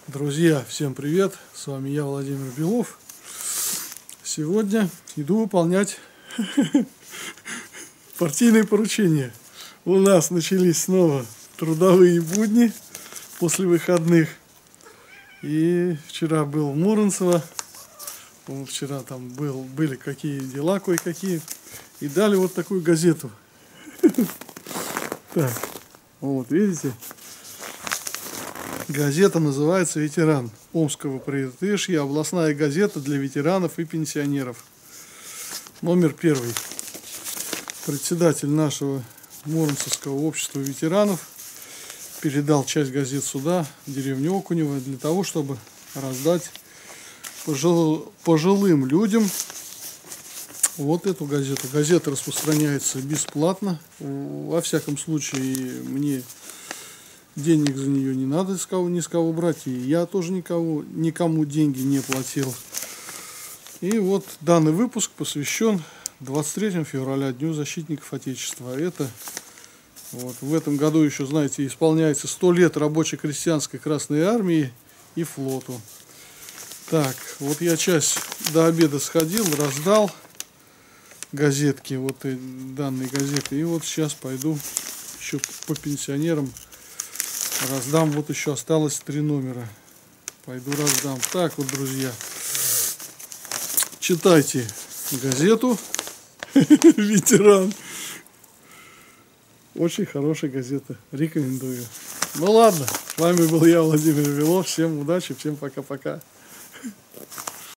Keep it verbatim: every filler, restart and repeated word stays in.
Друзья, всем привет! С вами я, Владимир Белов. Сегодня иду выполнять партийные поручения. У нас начались снова трудовые будни после выходных. И вчера был в Муромцево. Вчера там был, были какие дела кое-какие. И дали вот такую газету. Так, вот видите? Газета называется «Ветеран» Омского Прииртышья, областная газета для ветеранов и пенсионеров. Номер первый. Председатель нашего Муромцевского общества ветеранов передал часть газет сюда, в деревню Окунево, для того, чтобы раздать пожил... пожилым людям вот эту газету. Газета распространяется бесплатно. Во всяком случае, мне денег за нее не надо с кого, ни с кого брать, и я тоже никого, никому деньги не платил. И вот данный выпуск посвящен двадцать третьему февраля, Дню защитников Отечества. Это вот в этом году еще, знаете, исполняется сто лет рабоче-крестьянской Красной Армии и флоту. Так, вот я часть до обеда сходил, раздал газетки, вот данные газеты, и вот сейчас пойду еще по пенсионерам раздам. Вот еще осталось три номера. Пойду раздам. Так вот, друзья, читайте газету «Ветеран». Очень хорошая газета. Рекомендую. Ну ладно, с вами был я, Владимир Белов. Всем удачи, всем пока-пока.